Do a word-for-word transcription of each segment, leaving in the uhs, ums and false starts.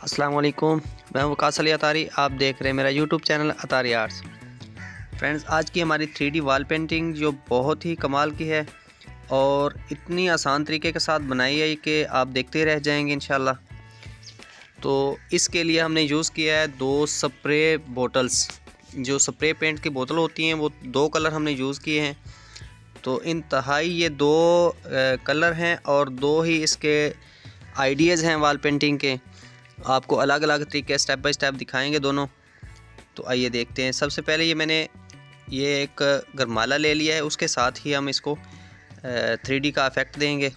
अस्सलाम वालेकुम। मैं हूं वकास अली अतारी। आप देख रहे हैं मेरा YouTube channel Atari arts. Friends, आज की हमारी थ्री डी वॉल पेंटिंग जो बहुत ही कमाल की है और इतनी आसान तरीके के साथ बनाई है कि आप देखते रह जाएंगे इंशाल्लाह। तो इसके लिए हमने यूज़ किया है दो स्प्रे बोटल्स। जो स्प्रे पेंट की बोतल होती हैं वो दो कलर हमने यूज़ किए हैं। तो इंतहाई ये दो कलर हैं और दो ही इसके आइडियाज़ हैं वॉल पेंटिंग के। आपको अलग अलग तरीके स्टेप बाय स्टेप दिखाएंगे दोनों। तो आइए देखते हैं। सबसे पहले ये मैंने ये एक गरमाला ले लिया है, उसके साथ ही हम इसको थ्री डी का इफेक्ट देंगे।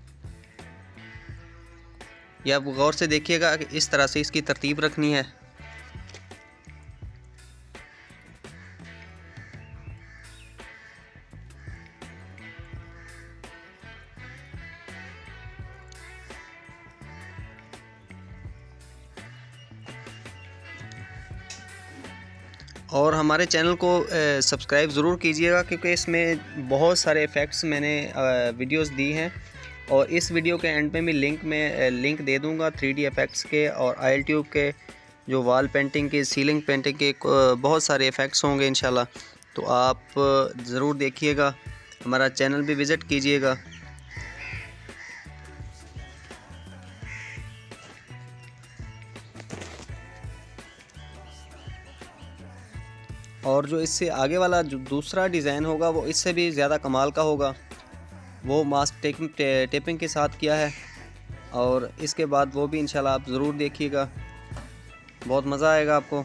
ये आप गौर से देखिएगा कि इस तरह से इसकी तरतीब रखनी है। और हमारे चैनल को सब्सक्राइब ज़रूर कीजिएगा क्योंकि इसमें बहुत सारे इफ़ेक्ट्स मैंने वीडियोस दी हैं। और इस वीडियो के एंड में भी लिंक में लिंक दे दूंगा थ्री डी इफ़ेक्ट्स के और आयल ट्यूब के, जो वॉल पेंटिंग के, सीलिंग पेंटिंग के बहुत सारे इफ़ेक्ट्स होंगे इंशाल्लाह। तो आप ज़रूर देखिएगा, हमारा चैनल भी विज़िट कीजिएगा। और जो इससे आगे वाला जो दूसरा डिज़ाइन होगा वो इससे भी ज़्यादा कमाल का होगा। वो मास्क टेपिंग टेपिंग के साथ किया है और इसके बाद वो भी इंशाल्लाह आप ज़रूर देखिएगा, बहुत मज़ा आएगा आपको।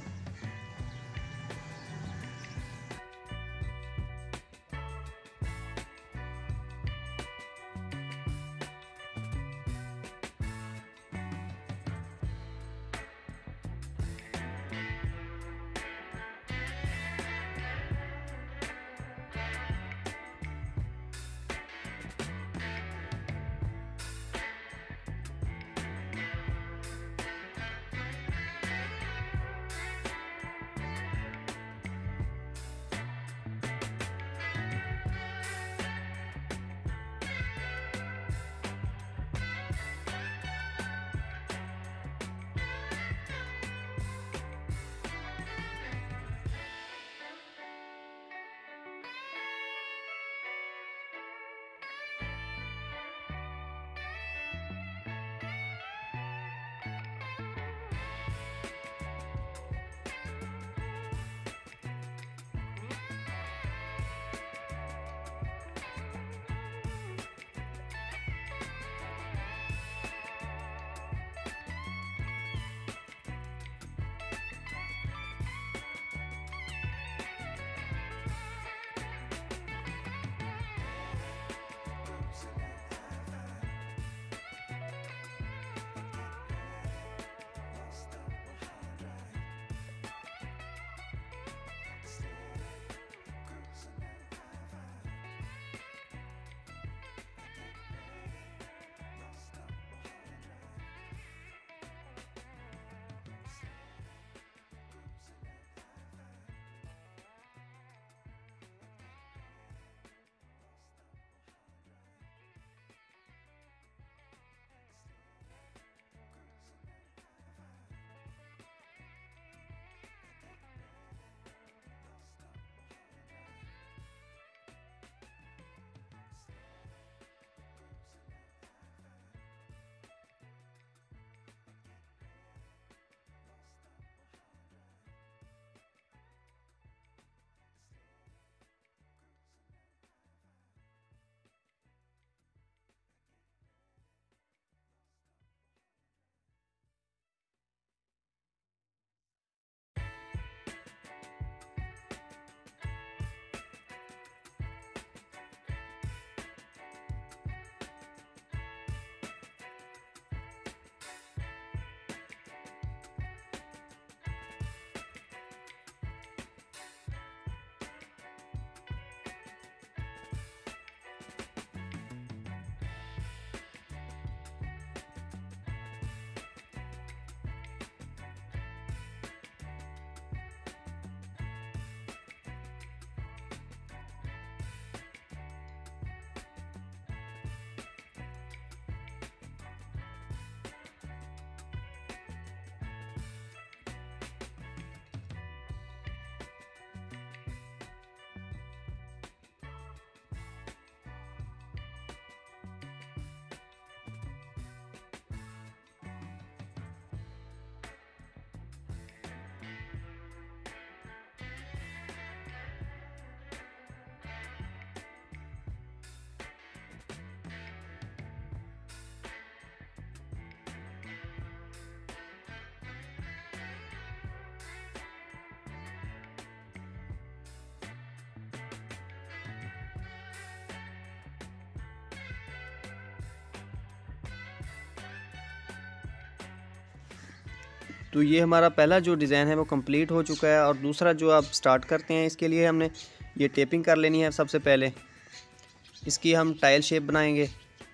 तो ये हमारा पहला जो डिज़ाइन है वो कंप्लीट हो चुका है। और दूसरा जो आप स्टार्ट करते हैं, इसके लिए हमने ये टेपिंग कर लेनी है। सबसे पहले इसकी हम टाइल शेप बनाएंगे।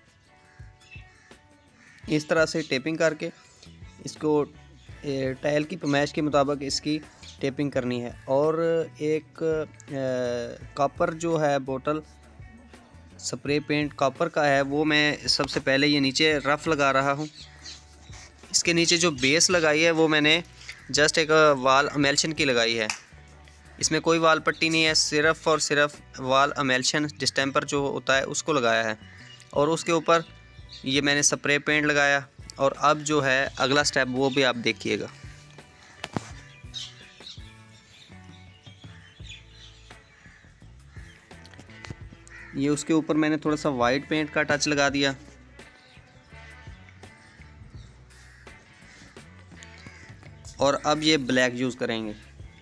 इस तरह से टेपिंग करके इसको टाइल की पैमाइश के मुताबिक इसकी टेपिंग करनी है। और एक कॉपर जो है बोतल स्प्रे पेंट कॉपर का है, वो मैं सबसे पहले ये नीचे रफ़ लगा रहा हूँ। इसके नीचे जो बेस लगाई है वो मैंने जस्ट एक वाल अमेल्शन की लगाई है। इसमें कोई वाल पट्टी नहीं है, सिर्फ़ और सिर्फ वाल अमेल्शन डिस्टेंपर जो होता है उसको लगाया है। और उसके ऊपर ये मैंने स्प्रे पेंट लगाया। और अब जो है अगला स्टेप वो भी आप देखिएगा। ये उसके ऊपर मैंने थोड़ा सा वाइट पेंट का टच लगा दिया। और अब ये ब्लैक यूज़ करेंगे।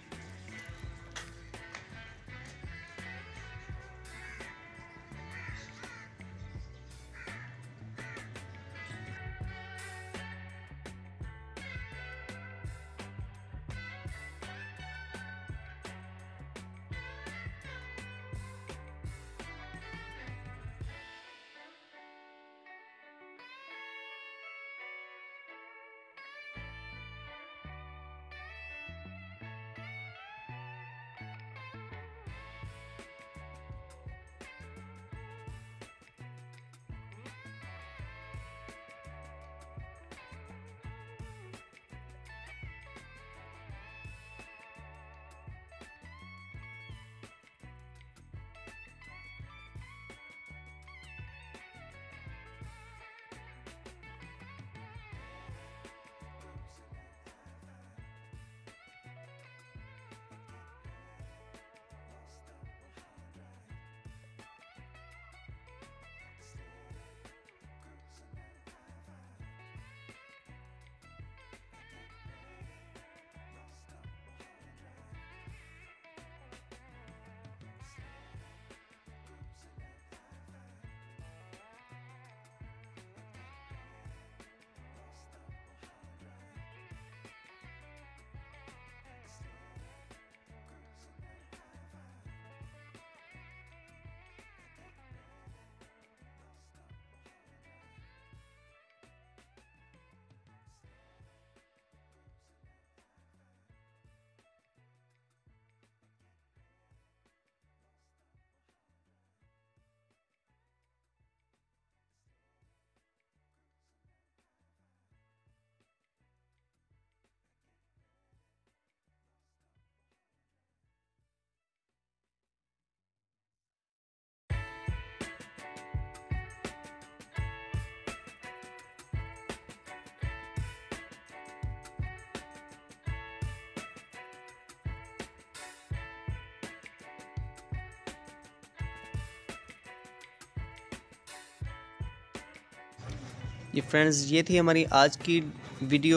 ये फ्रेंड्स, ये थी हमारी आज की वीडियो।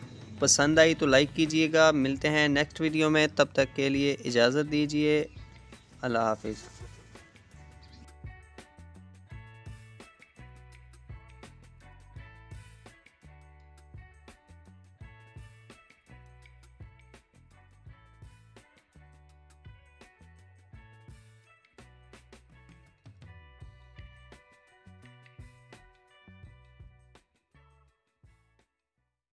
पसंद आई तो लाइक कीजिएगा। मिलते हैं नेक्स्ट वीडियो में, तब तक के लिए इजाज़त दीजिए। अल्लाह हाफिज़।